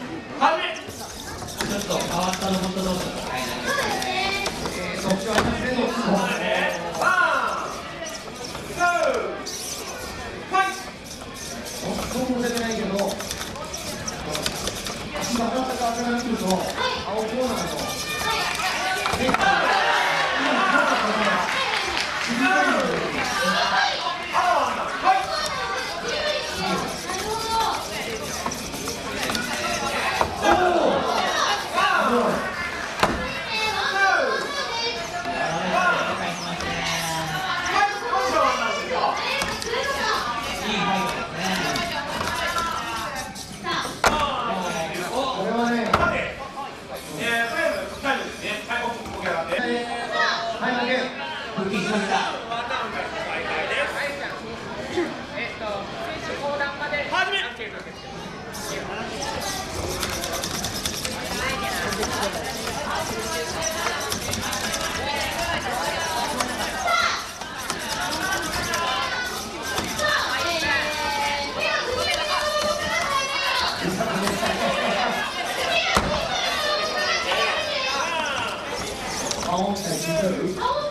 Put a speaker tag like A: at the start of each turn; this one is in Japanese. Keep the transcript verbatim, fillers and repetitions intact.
A: 始め。ちょっと変わったロボット同士の戦いになりますね。
B: 特徴ありますね。
A: そうだね。ワン、ツー、ファイト。
B: そうも出てないけど、足が上がったか上がらなくると、青コーナーの。青対小さい。